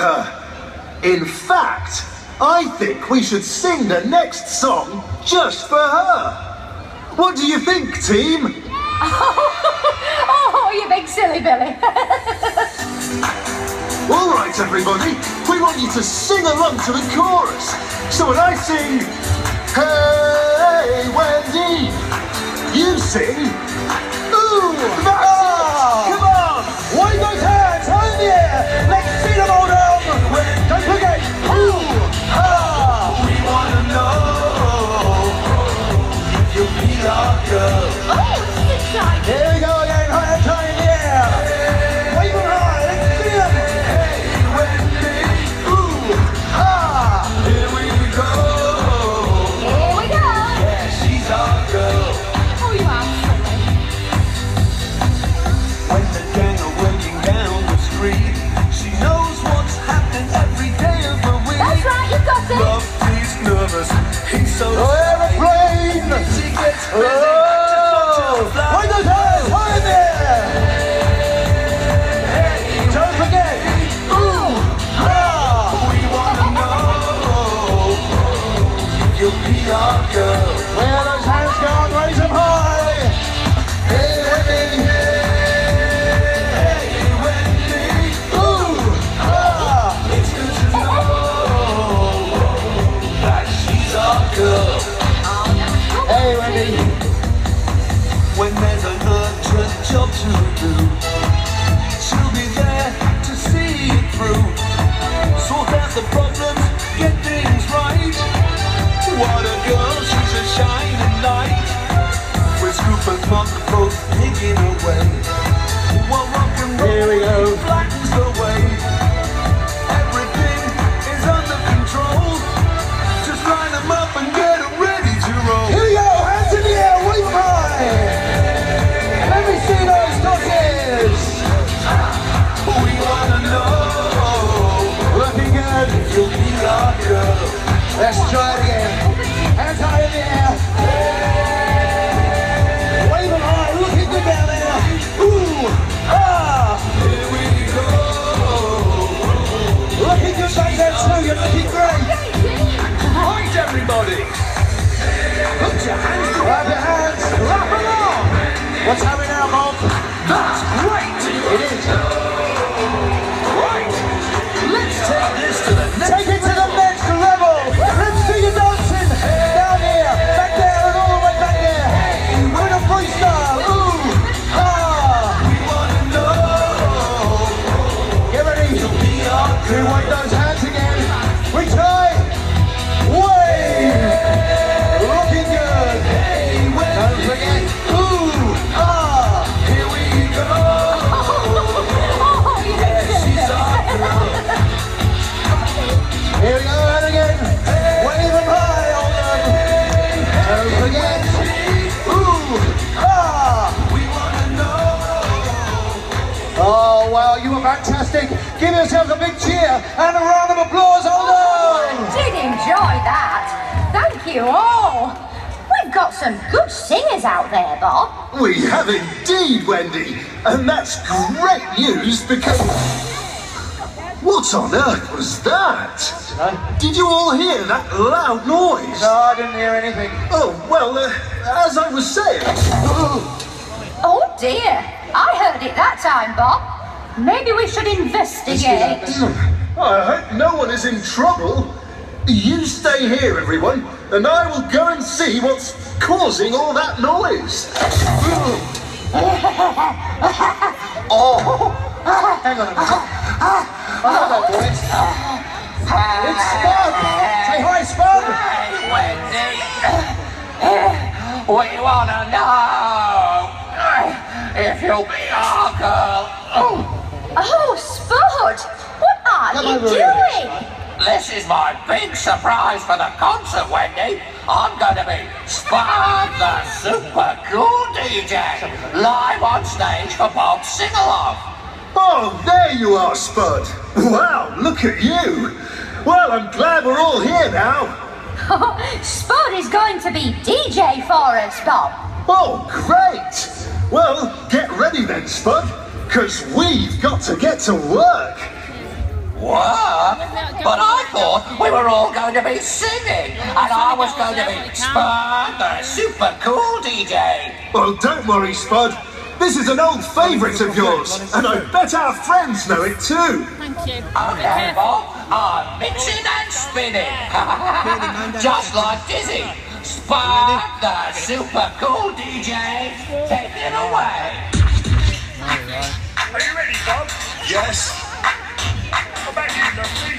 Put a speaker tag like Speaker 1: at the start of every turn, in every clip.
Speaker 1: her. In fact, I think we should sing the next song just for her. What do you think, team?
Speaker 2: Oh, you big silly Billy.
Speaker 1: All right, everybody, we want you to sing along to the chorus. So when I sing, hey, Wendy, you sing, ooh, that's it. Come on.
Speaker 3: Wave those hands, high in the air. Let's see them, Oldham. Don't forget, ooh, ha.
Speaker 4: We wanna know if you'll be our girl.
Speaker 2: Oh, it's exciting.
Speaker 3: Here we go again, hands high in the air. Wave them high, let's see them.
Speaker 4: Hey, Wendy,
Speaker 3: Ooh, ha.
Speaker 4: here we go.
Speaker 2: Here we go.
Speaker 4: Yeah, she's our girl.
Speaker 2: Oh, you are silly.
Speaker 4: When the gang are working down the street, she knows what's happening every day of the week.
Speaker 2: That's right, you got it.
Speaker 4: Love, he's nervous, he's so
Speaker 3: Aeroplane.
Speaker 4: she gets busy.
Speaker 3: Oh, wave those hands, high in the air. Don't forget, ooh, ha.
Speaker 4: We wanna know if you'll be our girl.
Speaker 3: Where those hands go, raise them high.
Speaker 4: Hey, Wendy, hey, Wendy,
Speaker 3: Ooh, ha.
Speaker 4: it's good to know that she's our girl.
Speaker 3: Hey, Wendy.
Speaker 4: When there's an urgent job to do, she'll be there to see it through. Sort out the problems, get things right. What a girl, she's a shining light. With Scoop and Mark both digging away, while rock and roll
Speaker 3: Here we go.
Speaker 4: flattens the way. Everything is under control. Just line them up and get them ready to roll.
Speaker 3: Here we go, hands in the air, wave them high. Let me see those tosses.
Speaker 4: We wanna know
Speaker 3: Looking good.
Speaker 4: if you'll be our girl.
Speaker 3: Let's try it again. Hands high in the air. Wave them high, looking good down there. Ooh, ah.
Speaker 4: Here we go.
Speaker 3: Looking good back there too, you're looking great.
Speaker 4: Right, everybody. Put your hands together.
Speaker 3: Clap your hands, clap along. What's happening now, Bob?
Speaker 4: That's great.
Speaker 3: It is.
Speaker 4: Right. Let's take this to the next.
Speaker 3: Take it to the next level. Let's see you dancing down here, back there, and all the way back there. With a freestyle. Ooh, ah.
Speaker 4: We wanna know
Speaker 3: Get ready.
Speaker 4: you'll be our
Speaker 3: We
Speaker 4: girl.
Speaker 3: wave those hands again. We try. Wave. Looking good.
Speaker 4: Hey,
Speaker 3: Don't
Speaker 4: Wendy,
Speaker 3: forget. Ooh, ah.
Speaker 4: here we go.
Speaker 2: Oh, you big silly
Speaker 4: She's our girl.
Speaker 3: Here we go, and again. Wave them high, Oldham. Don't forget. Ooh, ah.
Speaker 4: We wanna know.
Speaker 3: Oh, wow, you were fantastic. Give yourselves a big cheer and a round of applause, Oldham.
Speaker 2: Did enjoy that. Thank you all. We've got some good singers out there, Bob.
Speaker 1: We have indeed, Wendy. And that's great news because... What on earth was that? Did you all hear that loud noise?
Speaker 3: No, I didn't hear anything.
Speaker 1: Oh, well, as I was saying...
Speaker 2: Oh dear, I heard it that time, Bob. Maybe we should investigate.
Speaker 1: I hope no one is in trouble. You stay here, everyone, and I will go and see what's causing all that noise.
Speaker 3: Oh, hang on a minute. Oh, hello, boys. It's Spud. Say hi, Spud.
Speaker 5: Hey, Wendy, we want to know if you'll be our girl.
Speaker 2: Oh, Spud, what are
Speaker 3: Come
Speaker 2: you
Speaker 3: over here.
Speaker 2: doing?
Speaker 5: This is my big surprise for the concert, Wendy. I'm going to be Spud, the super cool DJ, live on stage for Bob's sing-along.
Speaker 1: Oh, there you are, Spud. Wow, look at you. Well, I'm glad we're all here now.
Speaker 2: Spud is going to be DJ for us, Bob.
Speaker 1: Oh, great. Well, get ready then, Spud, because we've got to get to work.
Speaker 5: Whoa! but I thought we were all going to be singing, and I was going to be Spud, the super cool DJ.
Speaker 1: Well, don't worry, Spud. This is an old favourite of yours, and I bet our friends know it too.
Speaker 6: Thank you.
Speaker 5: Okay, Bob, I'm mixing and spinning, just like Dizzy. Spud, the super cool DJ, take it away.
Speaker 7: Are you ready, Bob?
Speaker 1: Yes.
Speaker 7: How about you, Lofty?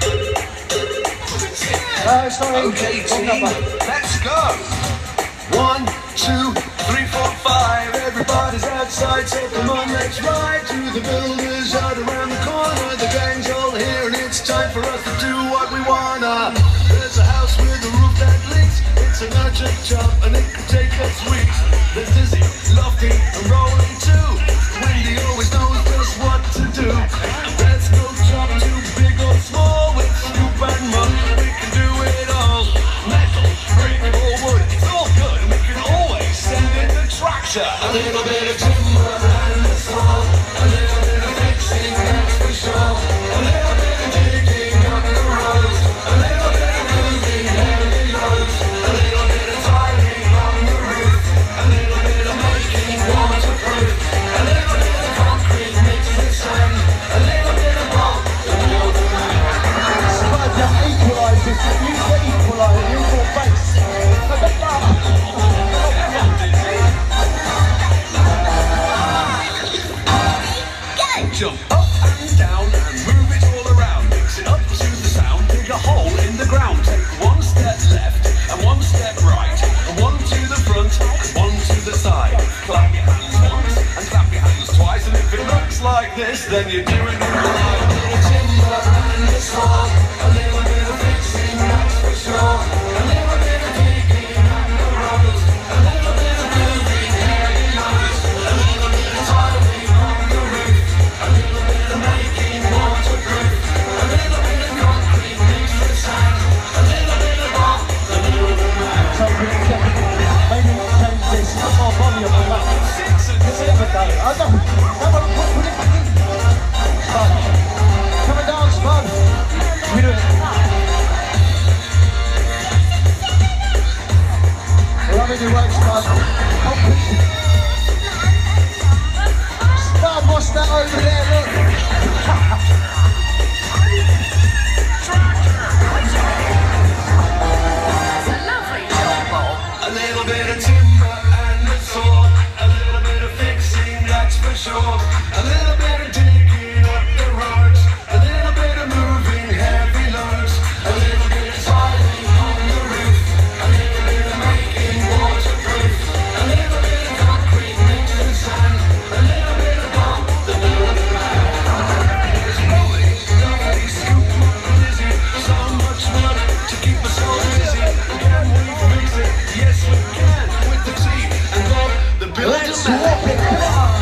Speaker 3: Sorry.
Speaker 1: Okay, team, let's go. 1, 2, 3, 4, 5. Everybody's outside, so come on, let's ride to the builders out around the corner. The gang's all here, and it's time for us to do what we wanna. There's a house with a roof that leaks. It's an urgent job, and it could take us weeks. There's Dizzy, Lofty, and Rolling too. Wendy always knows just what to do. There's no job too big or small. With Scoop and Mud, we can do it all. Metal, brick, or wood, it's all good. We can always send in the tractor. A little bit of timber and a saw. A little bit of fixing, that's for sure. A little bit of digging up the road. A little bit of moving heavy loads. A little bit of tiling on the roof. A little bit of making waterproof. A little bit of concrete mixed with sand. A little bit of rock.
Speaker 3: Spud, you equalise this. You get equalised. You equal face.
Speaker 1: Jump up and down and move it all around. Mix it up to the sound. Dig a hole in the ground. Take one step left and one step right. And one to the front and one to the side. Clap your hands once and clap your hands twice. And if it looks like this, then you're doing it right. A little timber and a saw. A little bit of fixing, that's for sure. A little bit of digging up the road. A little bit of moving heavy loads. A little bit of tiling on the roof. A little bit of making waterproof. A little bit of concrete mixed with sand. A little bit of rock. A little bit of
Speaker 3: Maybe change this. Put more volume on that. I don't. Put it back in. Spud. Coming down, Spud. We do it. Loving your work, Spud. Spud, what's that over there? Look.
Speaker 2: Lovely job, Bob.
Speaker 1: A little bit of timber and a saw. A little bit of fixing, that's for sure. A little bit of digging up the roads. A little bit of moving heavy loads. A little bit of tiling on the roof. A little bit of making waterproof. A little bit of concrete mixed with sand. A little bit of bomb. A little bit of There's Rolling, Lofty, Scoop, and Dizzy. So much mud to keep us all busy. Can we fix it? Yes, we can. With the T and Bob, the builder.
Speaker 3: Let's walk it. Come on.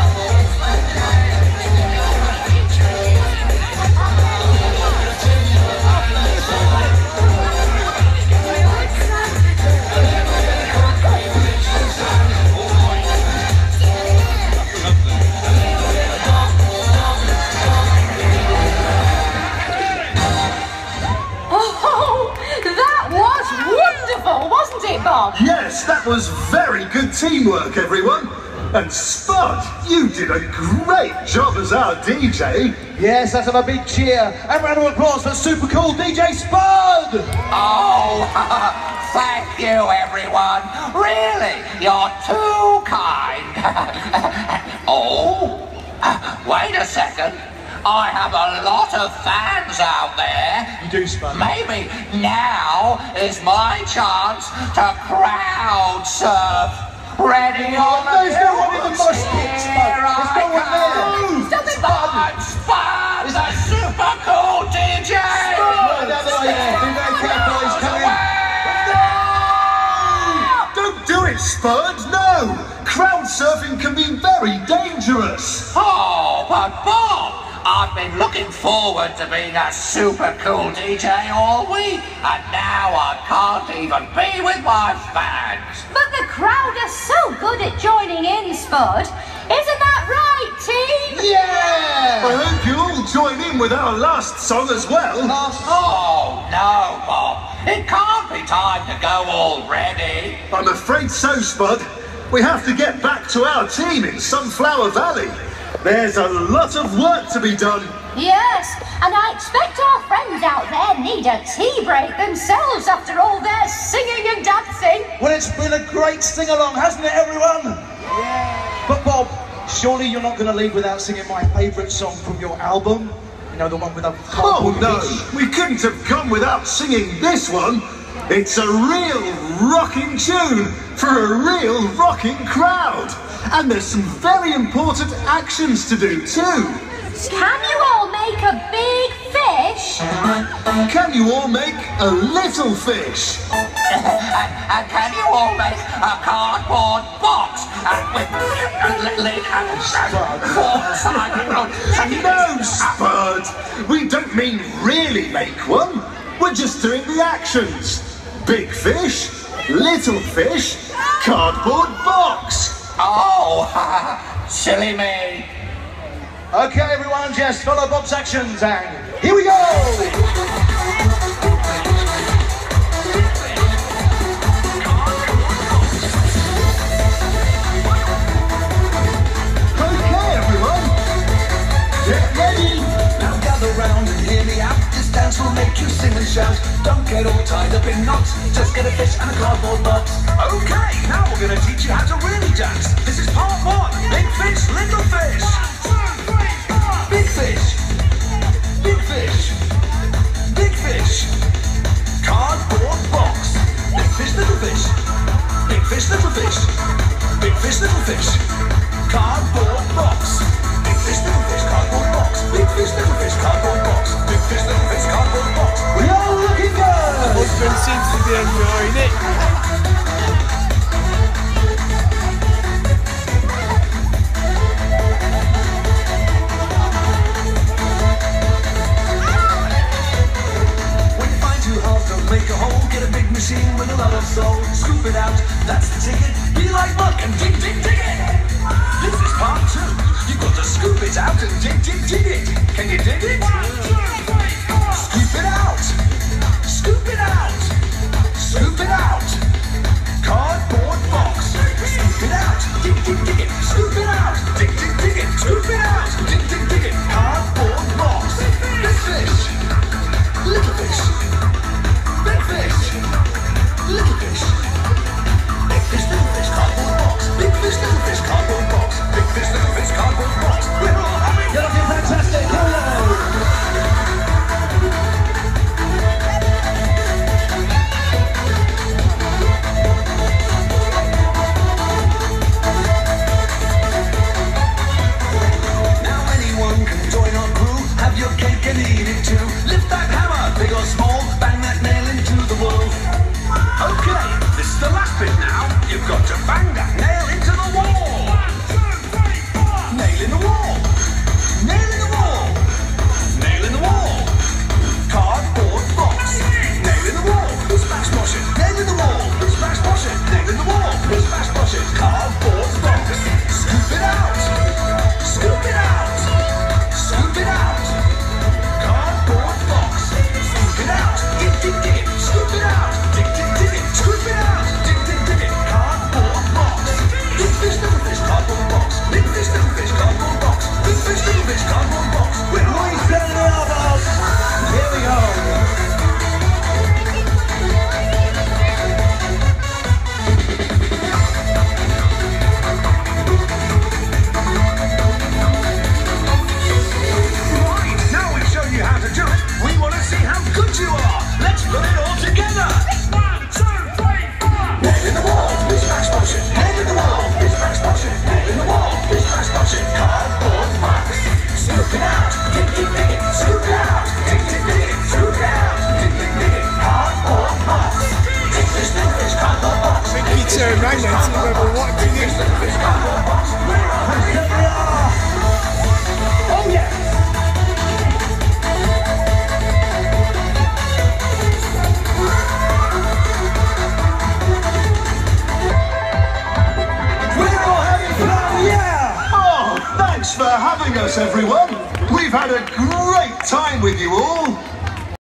Speaker 2: Oh, that was wonderful, wasn't it, Bob?
Speaker 1: Yes, that was very good teamwork, everyone. And Spud, you did a great job as our DJ.
Speaker 3: Yes, let's have a big cheer and round of applause for super cool DJ Spud!
Speaker 5: Oh, thank you, everyone. Really, you're too kind. Oh, wait a second. I have a lot of fans out there.
Speaker 3: You do, Spud.
Speaker 5: Maybe now is my chance to crowd surf. Ready on the
Speaker 3: There's no one in the mosh pit, Spud.
Speaker 5: Here
Speaker 3: There's no one there.
Speaker 2: Stop it,
Speaker 5: Spud, Spud, the super cool DJ.
Speaker 3: Right down the way there. Be very careful, he's coming.
Speaker 1: Don't do it, Spud, no! Crowd surfing can be very dangerous.
Speaker 5: Oh, but Bob, I've been looking forward to being a super cool DJ all week, and now I can't even be with my fans.
Speaker 2: But the crowd are so good at joining in, Spud. Isn't that right, team?
Speaker 3: Yeah!
Speaker 1: I hope you all join in with our last song as well.
Speaker 5: Oh, no, Bob. It can't be time to go already.
Speaker 1: I'm afraid so, Spud. We have to get back to our team in Sunflower Valley. There's a lot of work to be done.
Speaker 2: Yes, and I expect our friends out there need a tea break themselves after all their singing and dancing.
Speaker 3: Well, it's been a great sing-along, hasn't it, everyone? Yeah. But Bob, surely you're not going to leave without singing my favourite song from your album? You know, the one with a
Speaker 1: Oh no, we couldn't have come without singing this one. It's a real rocking tune for a real rocking crowd. And there's some very important actions to do too.
Speaker 2: Can you all make a big fish?
Speaker 1: Can you all make a little fish?
Speaker 5: And can you all make a cardboard box with a lid and four-sided...
Speaker 1: No, Spud. We don't mean really make one. We're just doing the actions. Big fish, little fish, cardboard box.
Speaker 5: Oh, silly me.
Speaker 3: Okay, everyone, just follow Bob's actions, and here we go!
Speaker 1: Okay, everyone. Get ready.
Speaker 4: Now gather round and hear me out. This dance will make you sing and shout. Don't get all tied up in knots. Just get a fish and a cardboard box. Okay, now we're going to teach you how to really dance. This is part one. Big fish, little fish. Big fish. Big fish. Big fish. Cardboard box. Big fish, little fish. Big fish, little fish. Big fish, little fish. Cardboard box. Big fish, little fish, cardboard box. Big fish, little fish, cardboard box. Big fish, little fish, cardboard box.
Speaker 3: We are looking good!
Speaker 6: Husband seems to be enjoying it.
Speaker 4: When you find two halves, don't make a hole. Get a big machine with a lot of soul. Scoop it out, that's the ticket. Be like Buck and dig, dig, dig it. This is part two. You've got to scoop it out and dig, dig, dig it. Can you dig it? Scoop it out. Scoop it out. Scoop it out. Cardboard box. Scoop it out. Dig, dig, dig it. Scoop it out. Dig, dig, dig it. Scoop it out. Dig, dig, dig it. Cardboard box. Big fish. Little fish. Big fish. Little fish. Big fish, little fish, cardboard box. Big fish, little fish, cardboard box. Big fish, little fish, cardboard box. We're all having...
Speaker 3: You're looking fantastic, hello!
Speaker 1: everyone. We've had a great time with you all.